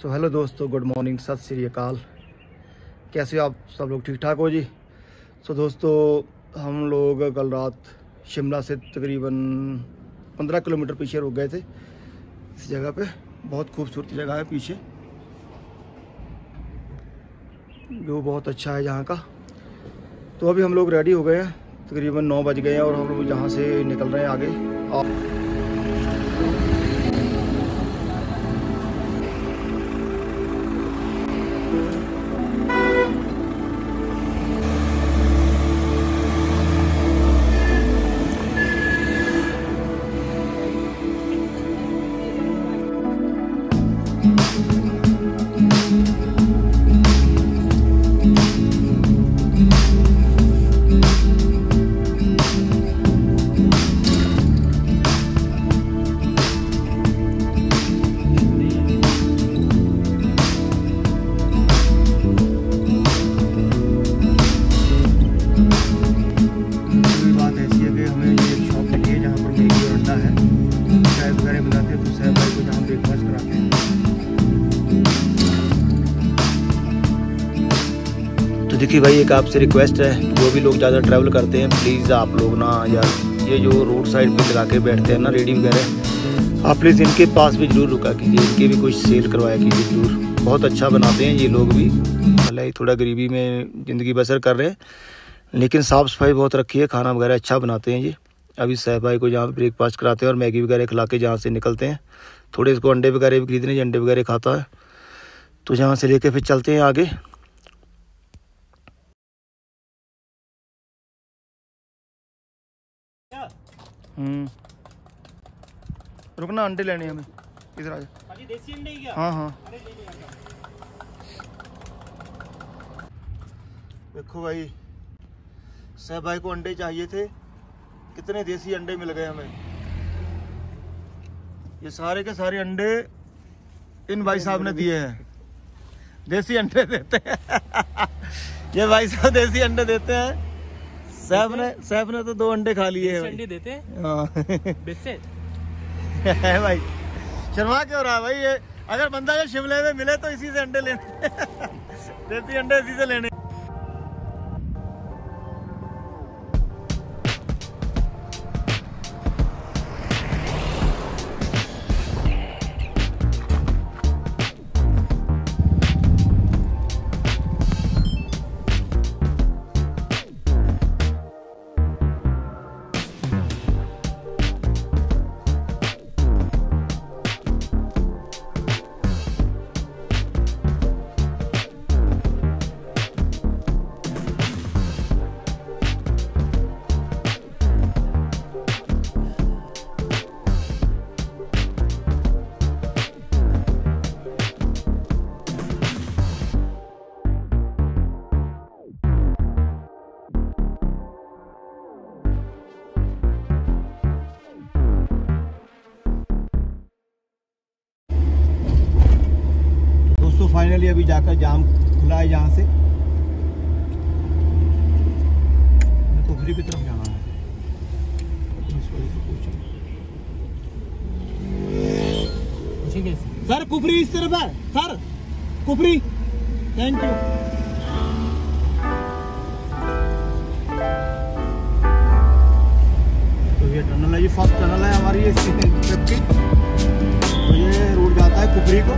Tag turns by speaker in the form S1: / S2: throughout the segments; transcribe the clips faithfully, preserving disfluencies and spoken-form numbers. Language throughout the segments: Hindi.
S1: सो हेलो दोस्तों, गुड मॉर्निंग, सत श्री अकाल। कैसे हो आप सब लोग? ठीक ठाक हो जी। सो so, दोस्तों हम लोग कल रात शिमला से तकरीबन पंद्रह किलोमीटर पीछे रुक गए थे इस जगह पे। बहुत खूबसूरत जगह है, पीछे व्यू बहुत अच्छा है यहाँ का। तो अभी हम लोग रेडी हो गए हैं, तकरीबन नौ बज गए हैं और हम लोग जहाँ से निकल रहे हैं आगे। और देखिए भाई, एक आपसे रिक्वेस्ट है, जो भी लोग ज़्यादा ट्रैवल करते हैं प्लीज़ आप लोग ना यार ये जो रोड साइड पे लगा के बैठते हैं ना रेडी वगैरह, आप प्लीज़ इनके पास भी ज़रूर रुका कीजिए, इनके भी कुछ सेल करवाया कीजिए ज़रूर। बहुत अच्छा बनाते हैं ये लोग भी, भले ही थोड़ा गरीबी में ज़िंदगी बसर कर रहे हैं लेकिन साफ़ सफाई बहुत रखी है, खाना वगैरह अच्छा बनाते हैं ये। अभी साहब भाई को जहाँ ब्रेकफास्ट कराते हैं और मैगी वगैरह खिला के जहाँ से निकलते हैं। थोड़े इसको अंडे वगैरह भी खरीदने, अंडे वगैरह खाता है तो जहाँ से लेके फिर चलते हैं आगे। हम्म रुकना, अंडे लेने हमें, इधर आ जा।
S2: देसी अंडे क्या?
S1: हाँ हाँ देखो भाई, साहब भाई को अंडे चाहिए थे, कितने देसी अंडे मिल गए हमें। ये सारे के सारे अंडे इन भाई साहब ने दिए हैं, देसी अंडे देते हैं ये भाई साहब देसी अंडे देते हैं। साहब ने साहब ने तो दो अंडे खा लिए हैं।
S2: अंडे देते हैं?
S1: हाँ भाई, शर्मा क्यों रहा भाई? ये अगर बंदा जो शिमले में मिले तो इसी से अंडे लेने देसी अंडे इसी से लेने। फाइनली अभी जाकर जाम खुला है, यहाँ से कुफरी की तरफ जाना है। सर कुफरी इस तरफ है, सर कुफरी, थैंक यू। तो ये टनल है, ये फर्स्ट टनल है हमारी इस ट्रिप की। तो ये रोड जाता है कुफरी को।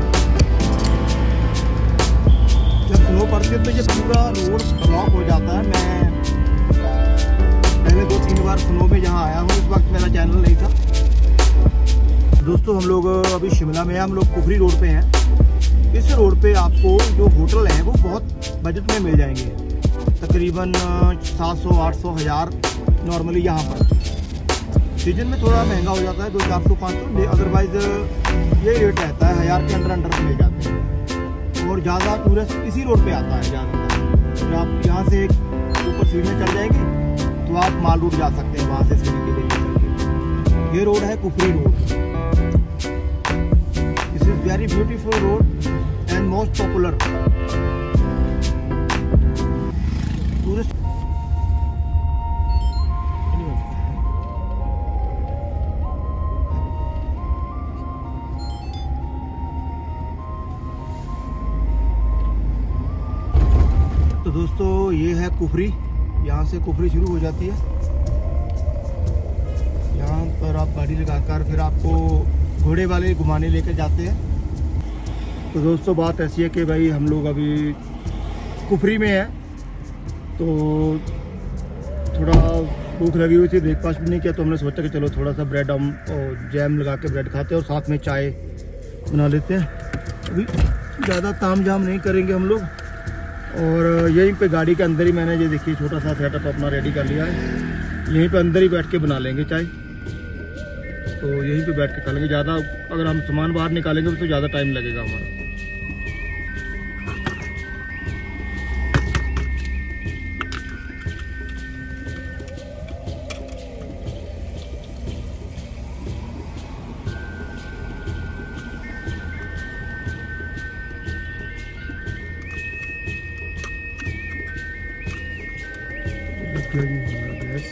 S1: जब स्नो पड़ती है तो ये पूरा रोड ब्लॉक हो जाता है। मैं पहले दो तीन बार स्नो में यहाँ आया हूँ, इस वक्त मेरा चैनल नहीं था। दोस्तों हम लोग अभी शिमला में हैं, हम लोग कुफरी रोड पे हैं। इस रोड पे आपको जो होटल हैं वो बहुत बजट में मिल जाएंगे, तकरीबन सात सौ आठ सौ हज़ार नॉर्मली यहाँ पर। सीजन में थोड़ा महंगा हो जाता है, दो चार सौ पाँच सौ, अदरवाइज ये रेट रहता है, हज़ार के अंदर अंडर मिल जाते हैं। और ज़्यादा टूरिस्ट इसी रोड पे आता है ज़्यादातर। तो आप यहाँ से ऊपर सीढ़ी चढ़ जाएंगे तो आप माल रोड जा सकते हैं, वहाँ से सीढ़ी के लिए चल के। ये रोड है Kufri road. This is very beautiful road and most popular tourist. दोस्तों ये है कुफरी, यहाँ से कुफरी शुरू हो जाती है। यहाँ पर आप गाड़ी लगाकर फिर आपको घोड़े वाले घुमाने लेकर जाते हैं। तो दोस्तों बात ऐसी है कि भाई हम लोग अभी कुफरी में है, तो थोड़ा भूख लगी हुई थी, ब्रेकफास्ट भी नहीं किया, तो हमने सोचा कि चलो थोड़ा सा ब्रेड हम और जैम लगा के ब्रेड खाते हैं और साथ में चाय बना लेते हैं। अभी ज़्यादा ताम झाम नहीं करेंगे हम लोग। और यहीं पे गाड़ी के अंदर ही मैंने ये देखिए छोटा सा सेटअप अपना रेडी कर लिया है। यहीं पे अंदर ही बैठ के बना लेंगे चाय, तो यहीं पे बैठ के खा लेंगे। ज़्यादा अगर हम सामान बाहर निकालेंगे तो ज़्यादा टाइम लगेगा हमारा। गैस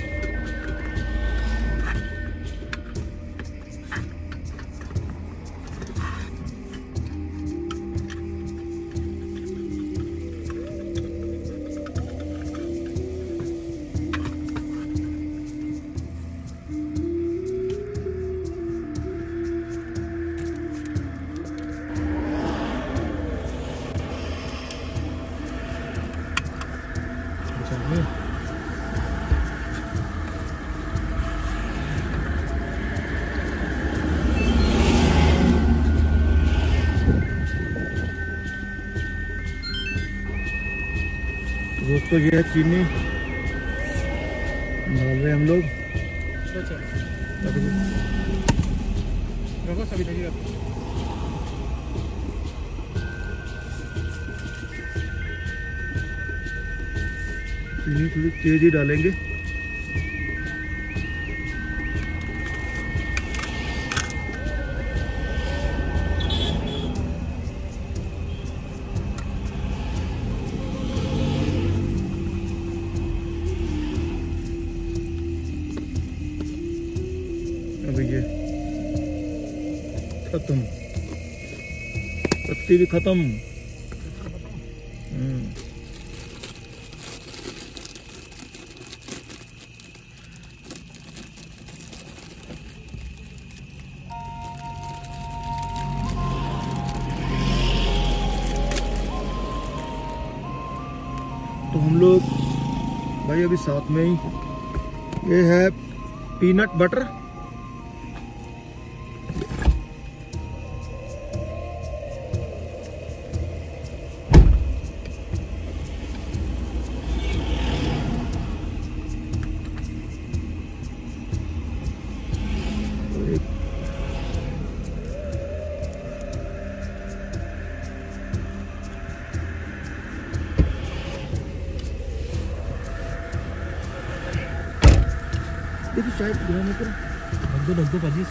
S1: दोस्तों ये है चीनी डाल रहे हम लोग। चीनी थोड़ी तेज ही डालेंगे। अभी ये खत्म, पत्ती भी खत्म। तो हम लोग भाई अभी साथ में ही ये है पीनट बटर, देखिए चाय ध्यान में ढक दो ढक दो पाजी।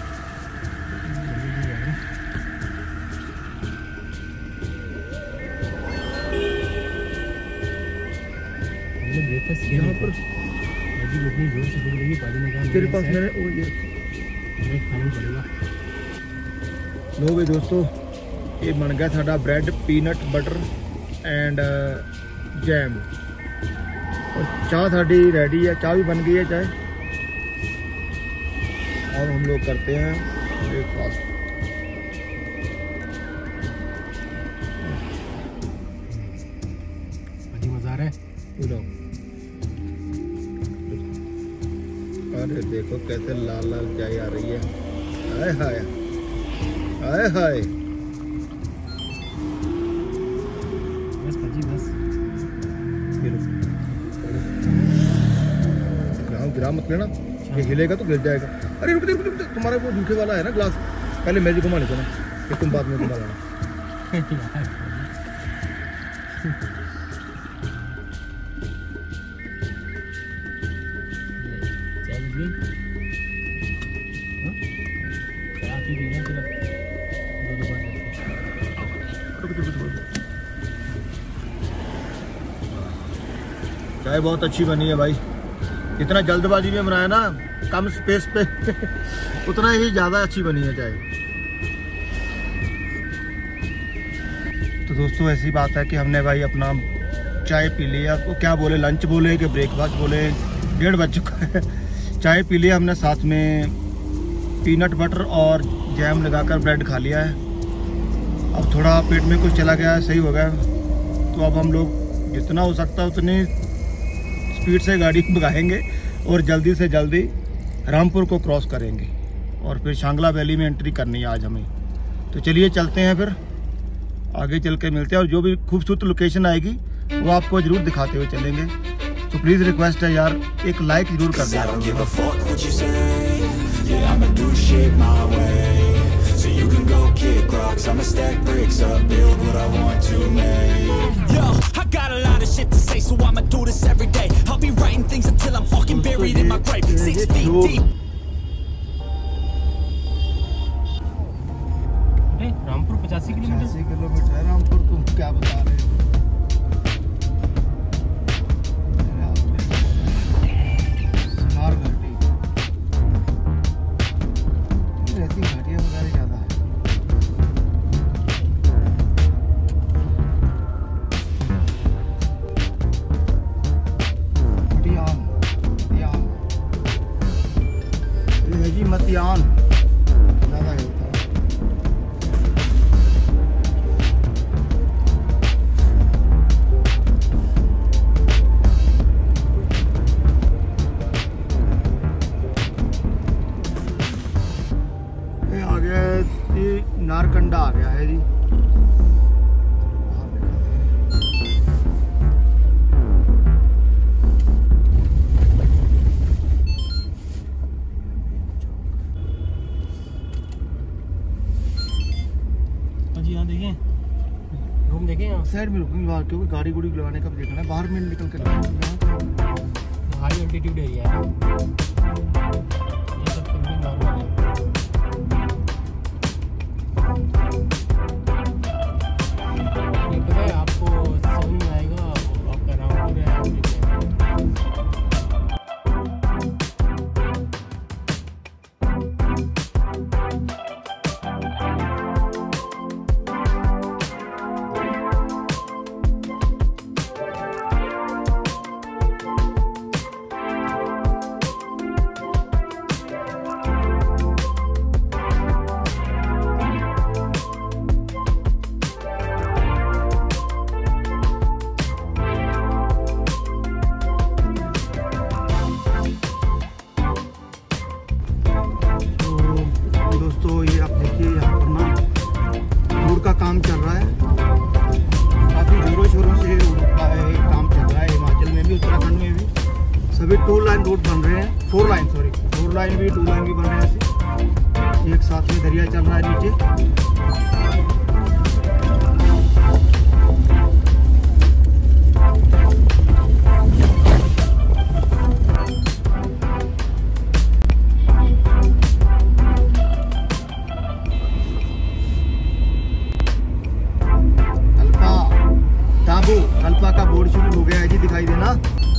S1: हमने ब्रेकफास्ट किया यहाँ पर, पाजी इतनी जोर से भूख लगी, पाजी ने कहा तेरे पास मैंने वो ये खाना पड़ेगा। लो भाई दोस्तों ये बन गया साडा bread peanut butter and jam, और चाय साड़ी रेडी है, चाय भी बन गई है चाय। अब हम लोग करते हैं ब्रेकफास्ट। मजा आ रहा है। अरे देखो कैसे लाल लाल चाय आ रही है, हाय हाय हाय हाय। बस भाजी बस गिरा मत लेना, ये हिलेगा तो गिर जाएगा। अरे रुक रुक रुक, तुम्हारा वो जूठे वाला है ना ग्लास, पहले मेरे को घुमा लेना, फिर तुम बाद में घुमा लेना। चाय बहुत अच्छी बनी है भाई, इतना जल्दबाजी में बनाया ना, कम स्पेस पे उतना ही ज़्यादा अच्छी बनी है चाय। तो दोस्तों ऐसी बात है कि हमने भाई अपना चाय पी लिया, आपको क्या बोले, लंच बोले कि ब्रेकफास्ट बोले, डेढ़ बज चुका है। चाय पी लिया हमने, साथ में पीनट बटर और जैम लगाकर ब्रेड खा लिया है। अब थोड़ा पेट में कुछ चला गया है, सही हो गया। तो अब हम लोग जितना हो सकता है उतनी स्पीड से गाड़ी भगाएंगे और जल्दी से जल्दी रामपुर को क्रॉस करेंगे और फिर शांगला वैली में एंट्री करनी है आज हमें। तो चलिए चलते हैं, फिर आगे चल के मिलते हैं और जो भी खूबसूरत लोकेशन आएगी वो आपको जरूर दिखाते हुए चलेंगे। तो प्लीज़ रिक्वेस्ट है यार, एक लाइक जरूर कर दें।
S2: रामपुर पचासी किलोमीटर
S1: पचासी किलोमीटर है रामपुर, तुम क्या बता रहे हो। ऐसी घाटियाँ वगैरह ज़्यादा है। मटियान, मटियान, ये है जी मटियान, ज़्यादा है। नारकंडा आ गया है जी।
S2: जी यहाँ देखें, रूम देखें, यहाँ
S1: साइड में रुकेंगे बाहर, क्योंकि गाड़ी गुड़ी लगाने का भी देखना है, बाहर में निकल के लगाएंगे।
S2: हाई एल्टीट्यूड एरिया है, ये सब तो भी नॉर्मल है। ये पता है आपको समझ में आएगा, आपका रामपुर है।
S1: काम चल रहा है, काफ़ी जोरों शोरों से का काम चल रहा है। हिमाचल में भी, उत्तराखंड में भी सभी टू लाइन रोड बन रहे हैं, four lane sorry four lane भी, टू लाइन भी बन रहे हैं। ऐसे एक साथ में दरिया चल रहा है नीचे। कल्पा का बोर्ड शुरू हो गया है जी, दिखाई देना।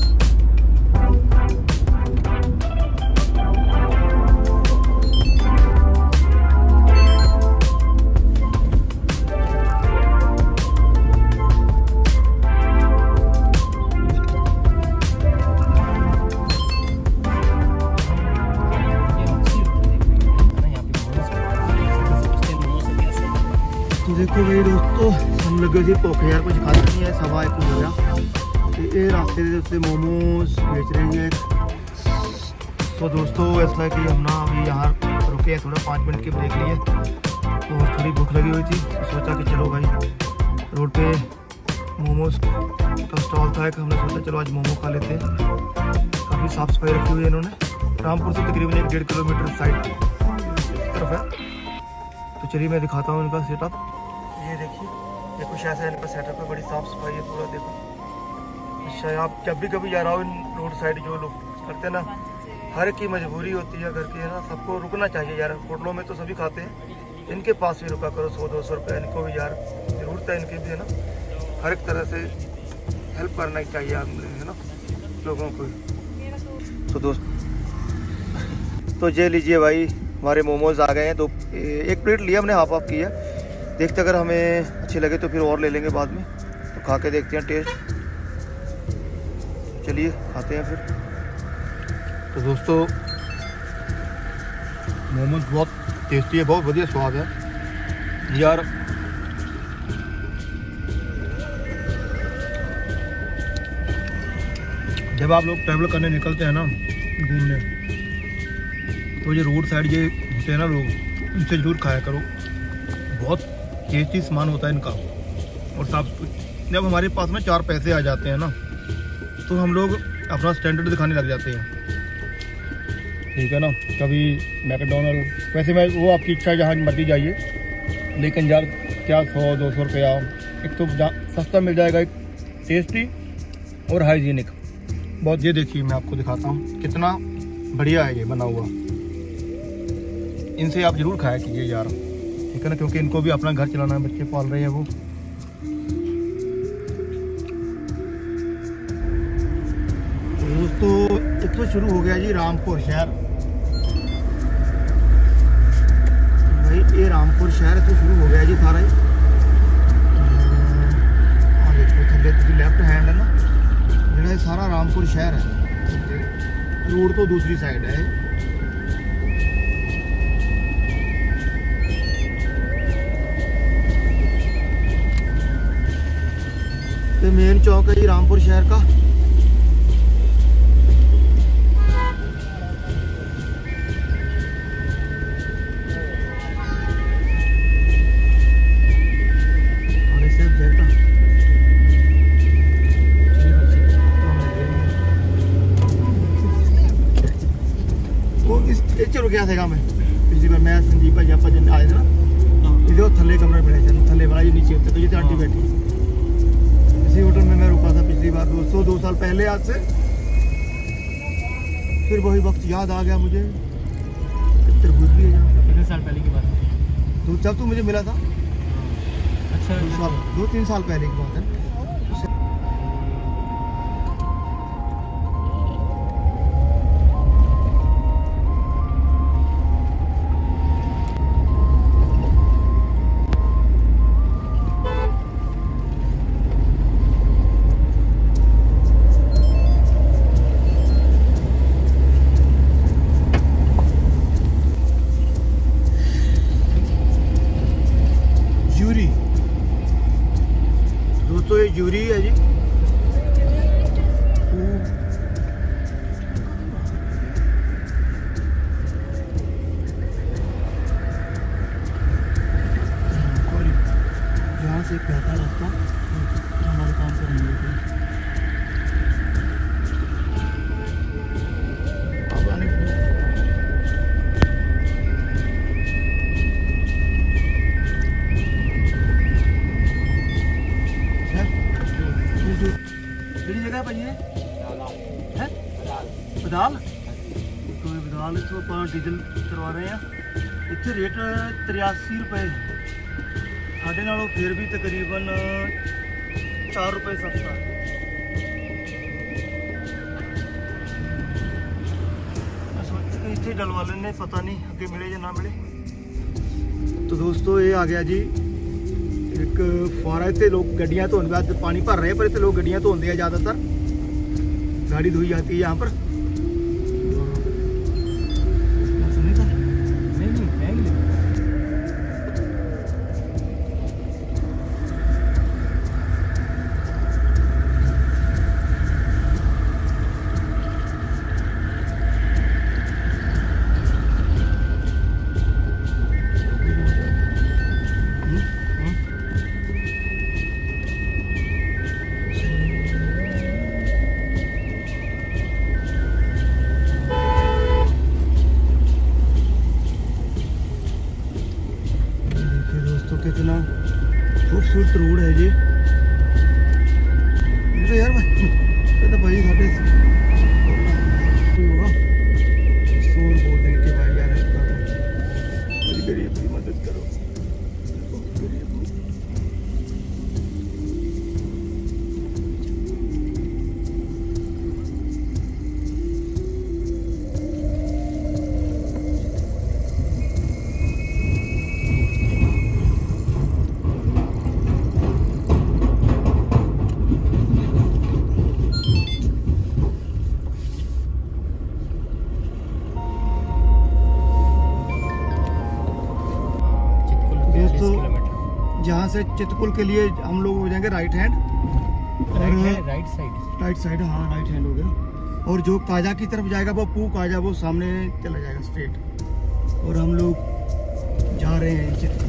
S1: तो देखो भाई दोस्तों, हम लगे थे भुख यार, कुछ खाते नहीं है, सवा एक हो गया। तो ये रास्ते के उत्ते मोमोज बेच रही है। तो दोस्तों ऐसा है कि हम ना अभी यहाँ रुके हैं, थोड़ा पाँच मिनट की ब्रेक लिए, तो थोड़ी भूख लगी हुई थी, तो सोचा कि चलो भाई रोड पे मोमोज का स्टॉल था एक, हमने सोचा चलो आज मोमो खा लेते हैं। काफ़ी साफ़ सफाई रखी हुई है इन्होंने। रामपुर से तकरीबन एक डेढ़ किलोमीटर साइड तरफ है। तो चलिए मैं दिखाता हूँ इनका सेटअप। ये देखिए, ये कुछ ऐसा इनका सेटअप है, बड़ी साफ़ सफाई है पूरा। देखो, अच्छा आप जब भी कभी जा रहा हो इन रोड साइड, जो लोग करते हैं ना, हर की मजबूरी होती है घर की, है ना, सबको रुकना चाहिए यार। होटलों में तो सभी खाते हैं, इनके पास भी रुका करो, सौ दो सौ रुपये इनको भी यार ज़रूरत है, इनकी भी, है ना। हर एक तरह से हेल्प करना ही चाहिए आपने, है ना, लोगों को। तो दोस्त तो ये लीजिए भाई, हमारे मोमोज आ गए हैं। तो एक प्लेट लिया हमने, हाफ हाफ किया। देखते अगर हमें अच्छे लगे तो फिर और ले लेंगे बाद में। तो खा के देखते हैं टेस्ट। चलिए खाते हैं फिर। तो दोस्तों मोमोज बहुत टेस्टी है, बहुत बढ़िया स्वाद है यार। जब आप लोग ट्रैवल करने निकलते हैं ना घूमने, तो ये रोड साइड ये होते हैं ना लोग, इनसे जरूर खाया करो। बहुत टेस्टी सामान होता है इनका। और साफ, जब हमारे पास में चार पैसे आ जाते हैं ना, तो हम लोग अपना स्टैंडर्ड दिखाने लग जाते हैं, ठीक है ना। कभी मैकडोनल्ड, वैसे मैं वो आपकी इच्छा जहाँ मर्जी जाइए, लेकिन यार क्या सौ दो सौ रुपया एक तो सस्ता मिल जाएगा, एक टेस्टी और हाइजीनिक बहुत। ये देखिए मैं आपको दिखाता हूँ कितना बढ़िया है ये बना हुआ। इनसे आप ज़रूर खाया कीजिए यार, ठीक है ना, क्योंकि इनको भी अपना घर चलाना है, बच्चे पाल रहे हैं वो। दोस्तों एक तो शुरू हो गया जी रामपुर शहर, भाई ये रामपुर शहर तो शुरू हो गया जी सारा ही। हाँ देखो थले की लेफ्ट हैंड है ना, जो सारा रामपुर शहर है। रोड तो दूसरी साइड है। तो मेन चौक है जी रामपुर शहर का। चलो क्या थे मैं पिछली बार मैं संदीप भाई आप आए थे ना, इधर थले कमरे बने थे, थले वाला ये नीचे होते, तो ये आंटी बैठी इसी होटल में मैं रुका था पिछली बार दोस्तों, दो साल पहले आज से। फिर वही वक्त याद आ गया मुझे, तरबूज भी है यहाँ।
S2: कितने साल पहले की बात है?
S1: तो जब तू मुझे मिला था,
S2: अच्छा
S1: दो साल दो तीन साल पहले की बात है। दोस्तों ये यूरी है जी, यहाँ से कहता रास्ता हमारे काम से नहीं लेते। बदाल तो बदाल इतों आप डीजल करवा रहे हैं, इतने रेट तिरासी रुपए साढ़े नालों फिर भी तकरीबन चार रुपए सस्ता है। इतने डलवा लेने, पता नहीं अगे मिले या ना मिले। तो दोस्तों ये आ गया जी एक फुआरा, इतने लोग गड्डियाँ धोने बाद पानी भर रहे हैं, पर इतने लोग गड्डियाँ धोते हैं, ज़्यादातर गाड़ी धोई जाती है यहाँ पर। कितना खूबसूरत रोड है जी यार। तो भाई साढ़े होगा शोर बोल रहे कि भाई यार गरीब की मदद करो। जहाँ से चित्रकूट के लिए हम लोग हो जाएंगे right hand,
S2: right right side
S1: right side हाँ राइट हैंड हो गया। और जो काजा की तरफ जाएगा वो पू काजा वो सामने चला जाएगा स्ट्रेट। और हम लोग जा रहे हैं चित्रकूट।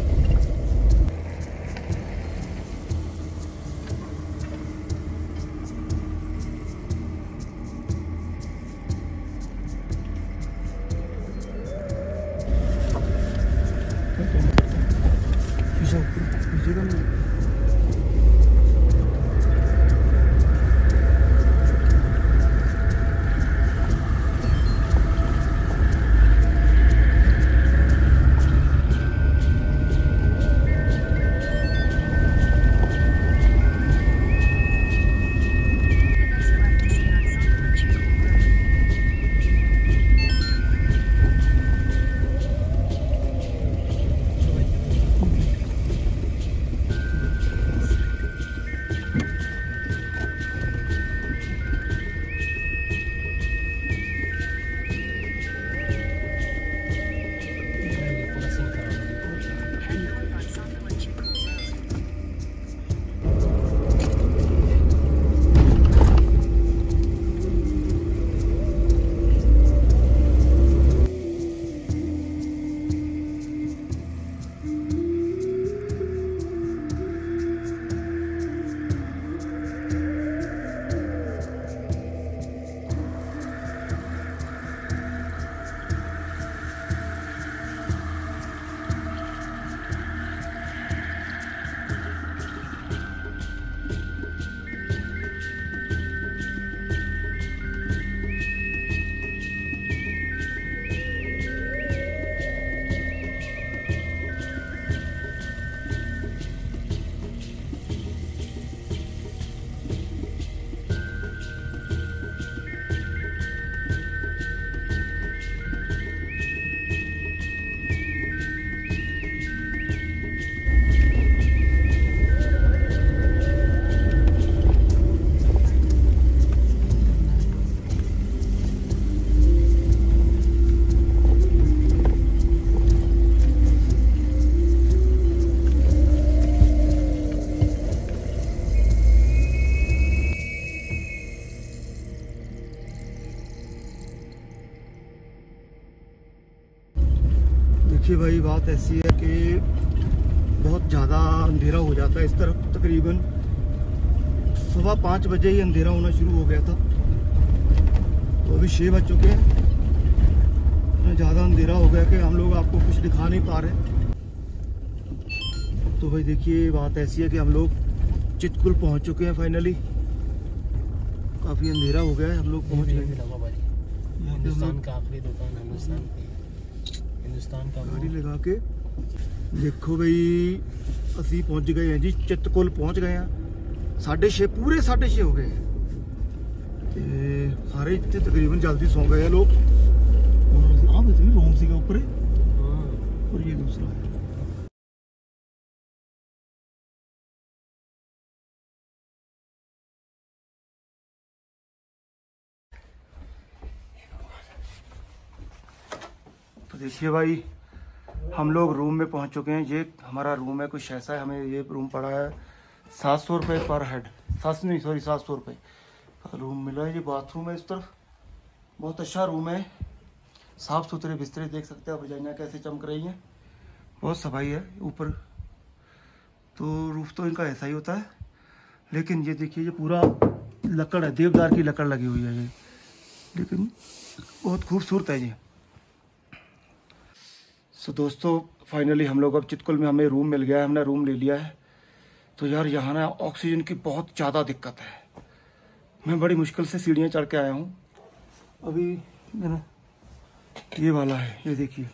S1: देखिए भाई बात ऐसी है कि बहुत ज़्यादा अंधेरा हो जाता है इस तरफ। तकरीबन सुबह पाँच बजे ही अंधेरा होना शुरू हो गया था, तो अभी छः बज चुके हैं। ज़्यादा अंधेरा हो गया कि हम लोग आपको कुछ दिखा नहीं पा रहे। तो भाई देखिए बात ऐसी है कि हम लोग चित्रकूट पहुंच चुके हैं फाइनली। काफ़ी अंधेरा हो गया है, हम लोग पहुंच गए।
S2: हिंदुस्तान का आखिरी दुकान, हिंदुस्तान की हिंदुस्तान का
S1: गाड़ी लगा के देखो भाई असी पहुंच गए हैं जी, चित्रकूट पहुंच गए हैं। साढ़े छे पूरे साढ़े छे हो गए हैं ते सारे इतने तकरीबन जल्दी सो गए हैं लोग। और रूम सी ऊपर है और ये दूसरा है। तो देखिए भाई हम लोग रूम में पहुंच चुके हैं। ये हमारा रूम है, कुछ ऐसा है। हमें ये रूम पड़ा है सात सौ रुपये पर हेड, सात नहीं सॉरी सात सौ रुपये का रूम मिला है। ये बाथरूम है इस तरफ, बहुत अच्छा रूम है। साफ़ सुथरे बिस्तरे देख सकते हैं आप, रजाइयाँ कैसे चमक रही हैं, बहुत सफाई है। ऊपर तो रूफ तो इनका ऐसा ही होता है, लेकिन ये देखिए ये पूरा लकड़ है, देवदार की लकड़ लगी हुई है ये, लेकिन बहुत खूबसूरत है ये। सो so, दोस्तों फाइनली हम लोग अब चित्रकूट में हमें रूम मिल गया है, हमने रूम ले लिया है। तो यार यहाँ ना ऑक्सीजन की बहुत ज़्यादा दिक्कत है। मैं बड़ी मुश्किल से सीढ़ियाँ चढ़ के आया हूँ। अभी मैंने ये वाला है, ये देखिए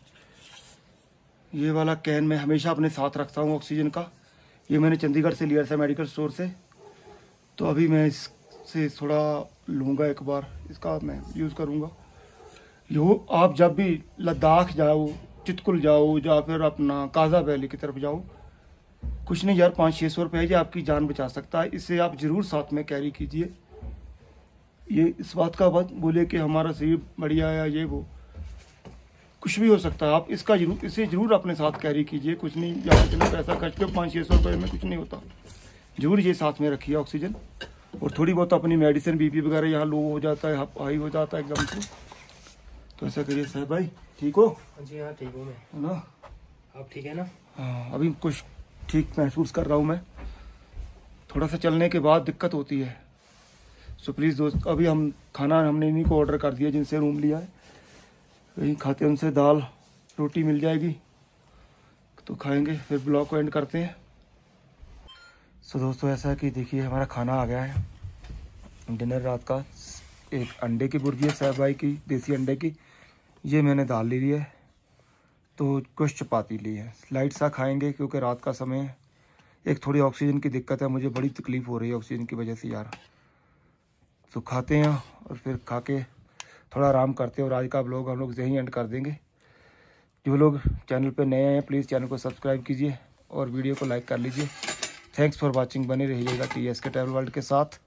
S1: ये वाला कैन मैं हमेशा अपने साथ रखता हूँ ऑक्सीजन का। ये मैंने चंडीगढ़ से लिया था मेडिकल स्टोर से। तो अभी मैं इससे थोड़ा लूँगा, एक बार इसका मैं यूज़ करूँगा। यो आप जब भी लद्दाख जाओ, चित्रकूट जाओ या फिर अपना काजा वैली की तरफ जाओ, कुछ नहीं यार पाँच छः सौ रुपये है, ये आपकी जान बचा सकता है। इसे आप ज़रूर साथ में कैरी कीजिए। ये इस बात का बात बोले कि हमारा शरीर बढ़िया है ये वो, कुछ भी हो सकता है। आप इसका जरूर इसे जरूर अपने साथ कैरी कीजिए। कुछ नहीं, ज़्यादा चलो पैसा खर्च कर पाँच छः सौ रुपये में कुछ नहीं होता। जरूर ये साथ में रखिए ऑक्सीजन, और थोड़ी बहुत अपनी मेडिसिन बीपी वगैरह यहाँ लो हो जाता है, हाई हो जाता है एकदम से, तो ऐसा करिए। साहब भाई ठीक हो?
S2: जी हाँ ठीक हूँ मैं,
S1: है ना?
S2: आप ठीक है ना?
S1: हाँ अभी कुछ ठीक महसूस कर रहा हूँ मैं। थोड़ा सा चलने के बाद दिक्कत होती है। सो प्लीज़ दोस्त, अभी हम खाना हमने इन्हीं को ऑर्डर कर दिया जिनसे रूम लिया है, वही खाते हैं। उनसे दाल रोटी मिल जाएगी तो खाएंगे, फिर ब्लॉग को एंड करते हैं। सो दोस्तों ऐसा है कि देखिए हमारा खाना आ गया है, डिनर रात का। एक अंडे की बुर्जी है साहब भाई की, देसी अंडे की। ये मैंने दाल ली है, तो कुछ चपाती ली है। लाइट सा खाएंगे क्योंकि रात का समय है। एक थोड़ी ऑक्सीजन की दिक्कत है, मुझे बड़ी तकलीफ़ हो रही है ऑक्सीजन की वजह से यार। तो खाते हैं और फिर खा के थोड़ा आराम करते हैं, और आज का व्लॉग हम लोग यहीं एंड कर देंगे। जो लोग चैनल पे नए हैं प्लीज़ चैनल को सब्सक्राइब कीजिए और वीडियो को लाइक कर लीजिए। थैंक्स फॉर वॉचिंग, बने रहिएगा T S K travel world के साथ।